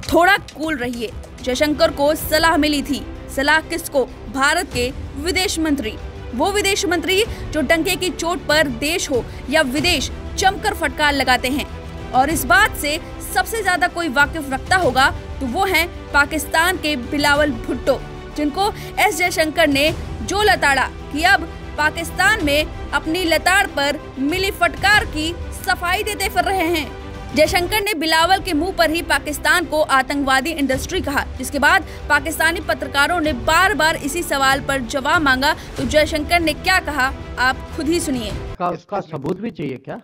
थोड़ा कूल रहिए। जयशंकर को सलाह मिली थी। सलाह किसको? भारत के विदेश मंत्री। वो विदेश मंत्री जो डंके की चोट पर देश हो या विदेश जमकर फटकार लगाते हैं। और इस बात से सबसे ज्यादा कोई वाकिफ रखता होगा तो वो हैं पाकिस्तान के बिलावल भुट्टो, जिनको एस जयशंकर ने जो लताड़ा कि अब पाकिस्तान में अपनी लताड़ पर मिली फटकार की सफाई देते फिर रहे हैं। जयशंकर ने बिलावल के मुंह पर ही पाकिस्तान को आतंकवादी इंडस्ट्री कहा, जिसके बाद पाकिस्तानी पत्रकारों ने बार बार इसी सवाल पर जवाब मांगा। तो जयशंकर ने क्या कहा, आप खुद ही सुनिए। इसका सबूत भी चाहिए क्या?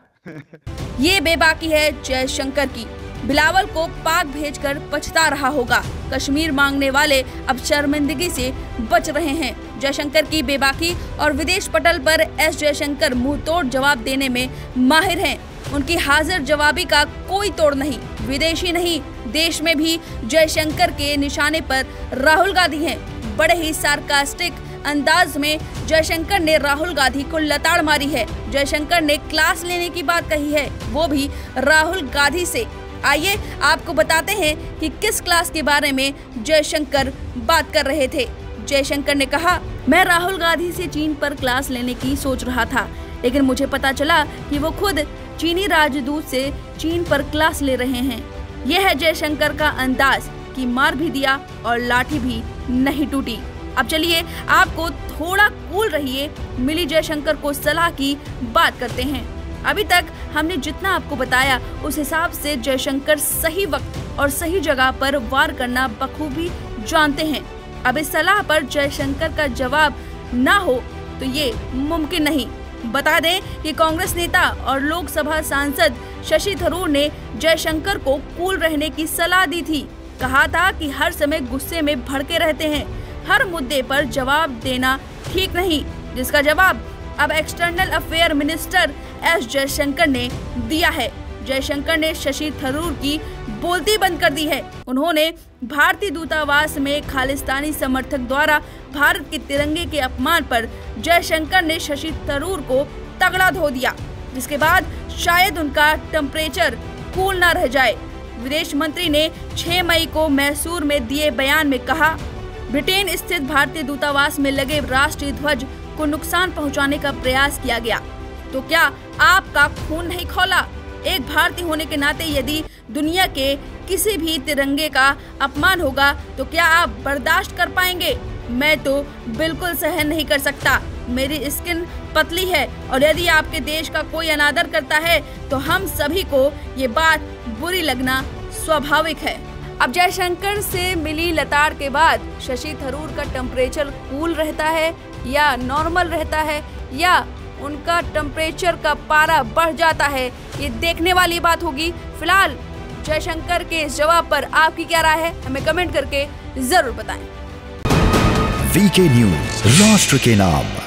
ये बेबाकी है जयशंकर की। बिलावल को पाक भेजकर पछता रहा होगा। कश्मीर मांगने वाले अब शर्मिंदगी से बच रहे हैं। जयशंकर की बेबाकी और विदेश पटल पर एस जयशंकर मुंहतोड़ जवाब देने में माहिर हैं। उनकी हाजिर जवाबी का कोई तोड़ नहीं। विदेशी नहीं, देश में भी जयशंकर के निशाने पर राहुल गांधी हैं। बड़े ही सार्कास्टिक अंदाज में जयशंकर ने राहुल गांधी को लताड़ मारी है। जयशंकर ने क्लास लेने की बात कही है, वो भी राहुल गांधी से। आइए आपको बताते हैं कि किस क्लास के बारे में जयशंकर बात कर रहे थे। जयशंकर ने कहा, मैं राहुल गांधी से चीन पर क्लास लेने की सोच रहा था, लेकिन मुझे पता चला कि वो खुद चीनी राजदूत से चीन पर क्लास ले रहे हैं। यह है जयशंकर का अंदाज कि मार भी दिया और लाठी भी नहीं टूटी। अब चलिए आपको थोड़ा कूल रहिए, मिली जयशंकर को सलाह की बात करते हैं। अभी तक हमने जितना आपको बताया उस हिसाब से जयशंकर सही वक्त और सही जगह पर वार करना बखूबी जानते हैं। अब इस सलाह पर जयशंकर का जवाब ना हो तो ये मुमकिन नहीं। बता दें कि कांग्रेस नेता और लोकसभा सांसद शशि थरूर ने जयशंकर को कूल रहने की सलाह दी थी। कहा था कि हर समय गुस्से में भड़के रहते हैं, हर मुद्दे पर जवाब देना ठीक नहीं, जिसका जवाब अब external affair minister S Jaishankar ने दिया है। जयशंकर ने शशि थरूर की बोलती बंद कर दी है। उन्होंने भारतीय दूतावास में खालिस्तानी समर्थक द्वारा भारत के तिरंगे के अपमान पर जयशंकर ने शशि थरूर को तगड़ा धो दिया, जिसके बाद शायद उनका टेम्परेचर कूल ना रह जाए। विदेश मंत्री ने 6 मई को मैसूर में दिए बयान में कहा, ब्रिटेन स्थित भारतीय दूतावास में लगे राष्ट्रीय ध्वज को नुकसान पहुंचाने का प्रयास किया गया। तो क्या आपका खून नहीं खौला? एक भारतीय होने के नाते यदि दुनिया के किसी भी तिरंगे का अपमान होगा तो क्या आप बर्दाश्त कर पाएंगे? मैं तो बिल्कुल सहन नहीं कर सकता। मेरी स्किन पतली है और यदि आपके देश का कोई अनादर करता है तो हम सभी को ये बात बुरी लगना स्वाभाविक है। अब जयशंकर से मिली लताड़ के बाद शशि थरूर का टेम्परेचर कूल रहता है या नॉर्मल रहता है या उनका टेम्परेचर का पारा बढ़ जाता है, ये देखने वाली बात होगी। फिलहाल जयशंकर के इस जवाब पर आपकी क्या राय है, हमें कमेंट करके जरूर बताएं। वीके न्यूज़, राष्ट्र के नाम।